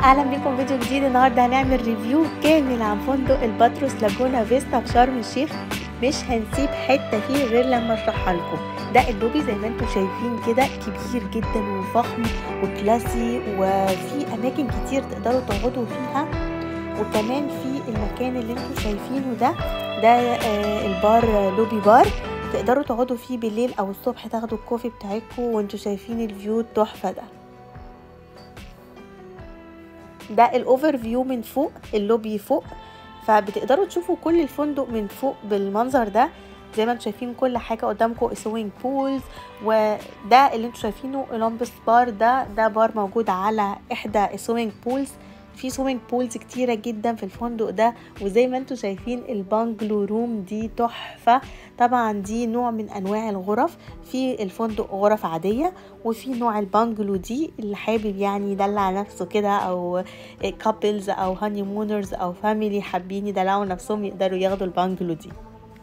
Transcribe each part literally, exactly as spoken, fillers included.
اهلا بكم فيديو جديد. النهارده هنعمل ريفيو كامل عن فندق الباتروس لاجونا فيستا في شرم الشيخ. مش هنسيب حته فيه غير لما اشرحها لكم. ده اللوبي زي ما انتم شايفين كده كبير جدا وفخم وكلاسي، وفي اماكن كتير تقدروا تقعدوا فيها. وكمان في المكان اللي انتم شايفينه ده ده آه البار، لوبي بار، تقدروا تقعدوا فيه بالليل او الصبح تاخدوا الكوفي بتاعكم وانتم شايفين الفيو التحفه ده. ده الاوفر فيو من فوق، اللوبي فوق، فبتقدروا تشوفوا كل الفندق من فوق بالمنظر ده. زي ما انتم شايفين كل حاجه قدامكم، سوينج بولز، وده اللي انتم شايفينه اولمبس بار. ده ده بار موجود على احدى السوينج بولز. في سوينج بولز كتيره جدا في الفندق ده. وزي ما انتم شايفين البانجلو روم دي تحفه. طبعا دي نوع من انواع الغرف. في الفندق غرف عاديه، وفي نوع البانجلو دي اللي حابب يعني يدلع نفسه كده، او كابلز او هاني مونرز او فاميلي حابين يدلعوا نفسهم يقدروا ياخدوا البانجلو دي.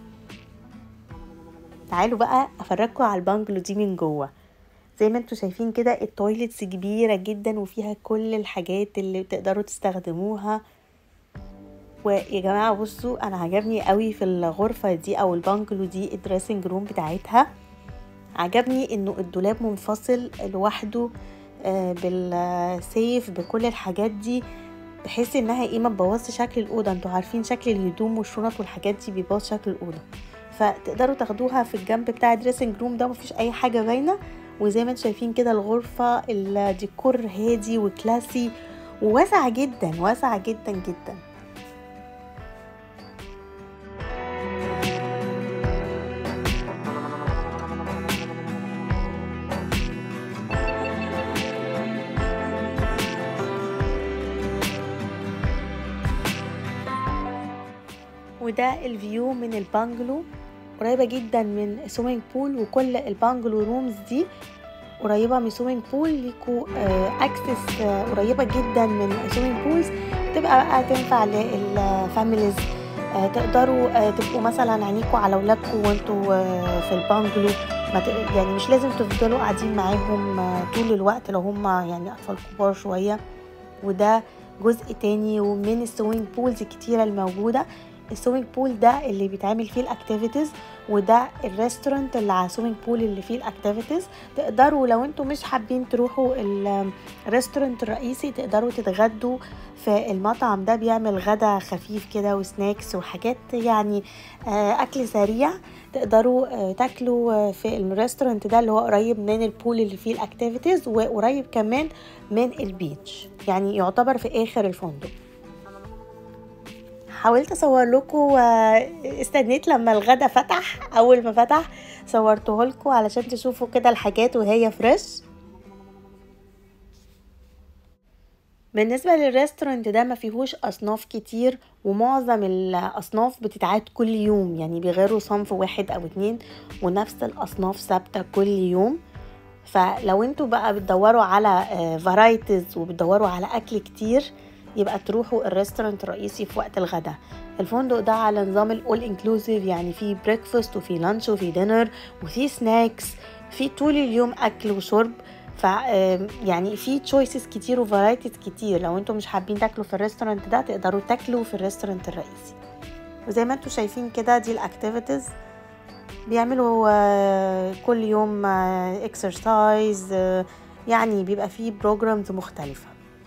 تعالوا بقى افرجكم على البانجلو دي من جوه. زي ما انتم شايفين كده التويلتس كبيره جدا وفيها كل الحاجات اللي تقدروا تستخدموها. ويا جماعه بصوا، انا عجبني قوي في الغرفه دي او البانجلو دي الدريسنج روم بتاعتها. عجبني انه الدولاب منفصل لوحده بالسيف بكل الحاجات دي، بحيث انها ايه ما تبوظش شكل الاوضه. انتوا عارفين شكل الهدوم والشنط والحاجات دي بيبوظ شكل الاوضه، فتقدروا تاخدوها في الجنب بتاع الدريسنج روم ده، مفيش اي حاجه باينه. وزي ما انتم شايفين كده الغرفه الديكور هادي وكلاسي وواسعه جدا، واسعه جدا جدا. وده الفيو من البانجلو، قريبه جدا من سوينج بول، وكل البانجلو رومز دي قريبه من سوينج بول. ليكوا اكسس قريبه جدا من سوينج بولز، تبقى بقى تنفع للفاميليز. تقدروا تبقوا مثلا عينيكوا على اولادكم وانتوا في البانجلو، يعني مش لازم تفضلوا قاعدين معاهم طول الوقت لو هم يعني اطفال كبار شويه. وده جزء تاني ومن السوينج بولز الكتيره الموجوده. السوينج بول ده اللي بيتعمل فيه الاكتيفيتيز، وده الريستورانت اللي على السوينج بول اللي فيه الاكتيفيتيز. تقدروا لو انتم مش حابين تروحوا الريستورانت الرئيسي تقدروا تتغدوا في المطعم ده. بيعمل غدا خفيف كده وسناكس وحاجات يعني اكل سريع. تقدروا تاكلوا في الريستورانت ده اللي هو قريب من البول اللي فيه الاكتيفيتيز، وقريب كمان من البيتش، يعني يعتبر في اخر الفندق. حاولت اصور لكم واستنيت لما الغدا فتح. اول ما فتح صورته لكم علشان تشوفوا كده الحاجات وهي فريش. بالنسبه للريستورانت ده ما فيهوش اصناف كتير، ومعظم الاصناف بتتعاد كل يوم، يعني بيغيروا صنف واحد او اتنين ونفس الاصناف ثابته كل يوم. فلو انتوا بقى بتدوروا على فرايتيز وبتدوروا على اكل كتير، يبقى تروحوا الريستورانت الرئيسي في وقت الغداء. الفندق ده على نظام الاول انكلوسيف، يعني في بريكفاست وفي لانش وفي دينر وفي سناكس، في طول اليوم اكل وشرب. ف يعني في تشويسز كتير وفرايتيز كتير. لو انتم مش حابين تاكلوا في الريستورانت ده تقدروا تاكلوا في الريستورانت الرئيسي. وزي ما انتم شايفين كده دي الاكتيفيتيز. بيعملوا كل يوم اكسرسايز، يعني بيبقى فيه بروجرامز مختلفه.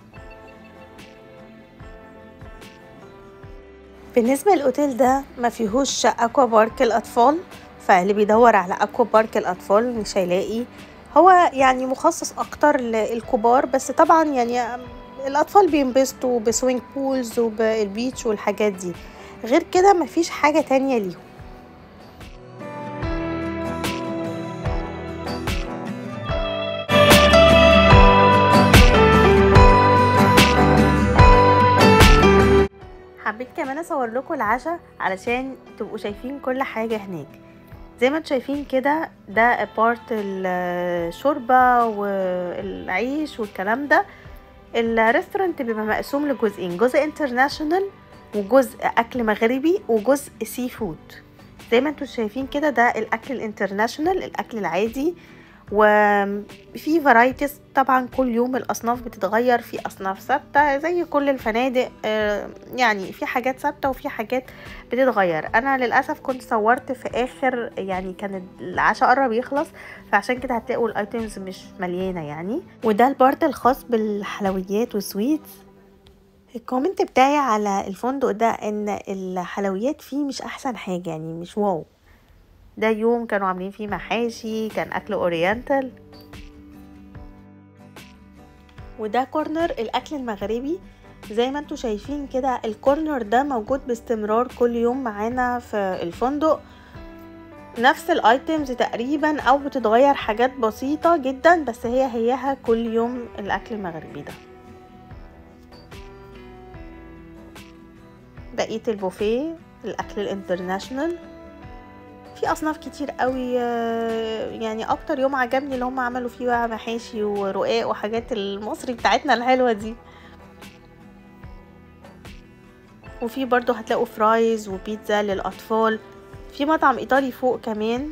بالنسبة للأوتيل ده ما فيهوش أكوا بارك الأطفال، فاللي بيدور على أكوا بارك الأطفال مش هيلاقي. هو يعني مخصص أكتر للكبار، بس طبعا يعني الأطفال بينبسطوا بسوينج بولز وبالبيتش والحاجات دي. غير كده ما فيش حاجة تانية ليهم. حبيت كمان اصور لكم العشاء علشان تبقوا شايفين كل حاجه هناك. زي ما انتم شايفين كده ده بارت الشوربه والعيش والكلام ده. الريستورانت بيبقى مقسوم لجزئين، جزء انترناشونال وجزء اكل مغربي وجزء سي فود. زي ما انتم شايفين كده ده الاكل الانترناشونال، الاكل العادي، وفي فرايتيز طبعا كل يوم الاصناف بتتغير، في اصناف ثابته زي كل الفنادق، يعني في حاجات ثابته وفي حاجات بتتغير. انا للاسف كنت صورت في اخر، يعني كان العشاء قرب يخلص، فعشان كده هتلاقوا الايتمز مش مليانه يعني. وده البارت الخاص بالحلويات والسويتس. الكومنت بتاعي على الفندق ده ان الحلويات فيه مش احسن حاجه، يعني مش واو. ده يوم كانوا عاملين فيه محاشي، كان اكل اورينتال. وده كورنر الاكل المغربي زي ما انتوا شايفين كده. الكورنر ده موجود باستمرار كل يوم معانا في الفندق، نفس الايتمز تقريبا او بتتغير حاجات بسيطة جدا، بس هي هيها كل يوم الاكل المغربي ده. بقية البوفيه الاكل الانترناشنال، في اصناف كتير قوي. يعني اكتر يوم عجبني اللي هم عملوا فيه بقى محاشي ورقاق وحاجات المصري بتاعتنا الحلوة دي. وفي برضو هتلاقوا فرايز وبيتزا للاطفال، في مطعم ايطالي فوق كمان.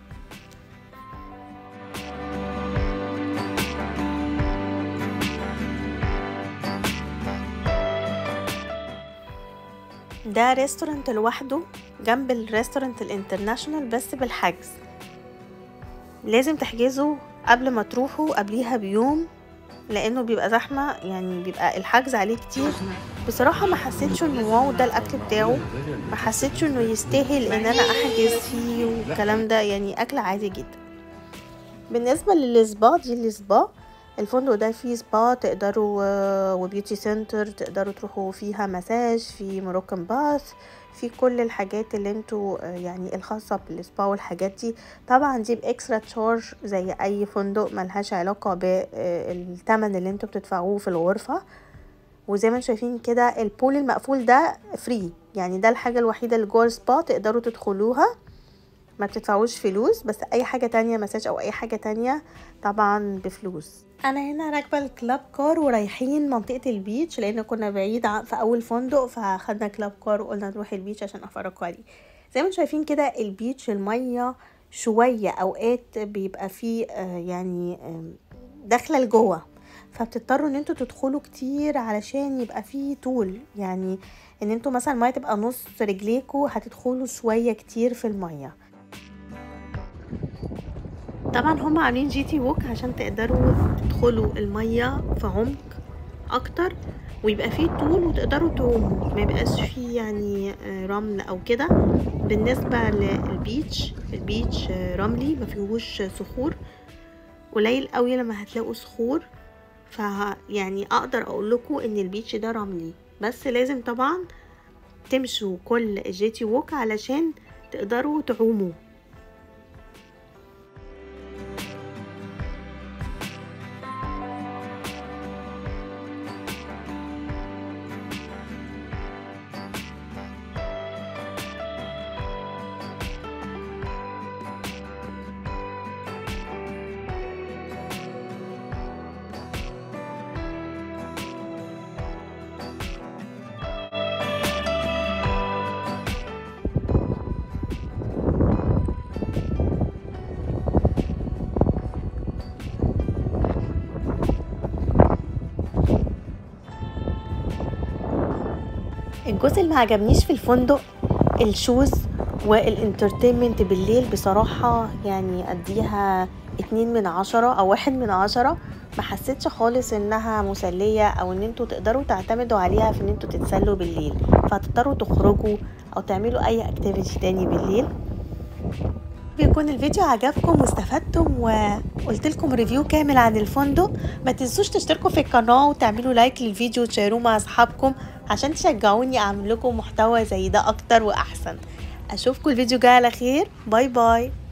ده ريستورانت لوحده جنب الريستورانت الانترناشنال بس بالحجز، لازم تحجزوا قبل ما تروحوا قبليها بيوم لانه بيبقى زحمه، يعني بيبقى الحجز عليه كتير. بصراحه ما حسيتش انه واو ده الاكل بتاعه، ما حسيتش انه يستاهل ان انا احجز فيه والكلام ده، يعني اكل عادي جدا. بالنسبه للسبا، دي السبا الفندق ده فيه سبا تقدروا وبيوتي سنتر تقدروا تروحوا فيها مساج، في موروكان باث، في كل الحاجات اللي انتوا يعني الخاصة بالسبا والحاجات دي. طبعا دي باكسترا تشارج زي اي فندق، ملهاش علاقة بالثمن اللي انتوا بتدفعوه في الغرفة. وزي ما انتوا شايفين كده البول المقفول ده فري، يعني ده الحاجة الوحيدة اللي جوه السبا تقدروا تدخلوها، ما بتدفعوش فلوس. بس اي حاجة تانية مساج او اي حاجة تانية طبعا بفلوس. انا هنا راكبه الكلاب كار ورايحين منطقه البيتش لان كنا بعيد في اول فندق، فاخدنا كلاب كار وقلنا نروح البيتش عشان افرجكم عليه. زي ما انتم شايفين كده البيتش الميه شويه اوقات بيبقى فيه يعني داخله لجوه، فبتضطروا ان انتوا تدخلوا كتير علشان يبقى فيه طول، يعني ان انتوا مثلا الميه تبقى نص رجليكوا هتدخلوا شويه كتير في الميه. طبعا هم عاملين جي تي ووك عشان تقدروا تدخلوا المية في عمق اكتر ويبقى فيه طول وتقدروا تعوموا، ما يبقاش فيه يعني رمل او كده. بالنسبة للبيتش، البيتش رملي ما فيهوش صخور، قليل قوي لما هتلاقوا صخور، فيعني اقدر اقول لكم ان البيتش ده رملي، بس لازم طبعا تمشوا كل الجي تي ووك علشان تقدروا تعوموا. الجزء اللي ما عجبنيش في الفندق الشوز والانترتينمنت بالليل، بصراحة يعني اديها اتنين من عشرة او واحد من عشرة. ما حسيتش خالص انها مسلية او ان انتوا تقدروا تعتمدوا عليها في ان انتوا تتسلوا بالليل، فهتضطروا تخرجوا او تعملوا اي اكتيفيتي تاني بالليل. بيكون الفيديو عجبكم واستفدتم وقلت لكم ريفيو كامل عن الفندق. ما تنسوش تشتركوا في القناة وتعملوا لايك للفيديو وتشيروه مع اصحابكم عشان تشجعوني اعمل لكم محتوى زي ده اكتر واحسن. اشوفكم الفيديو جاي على خير، باي باي.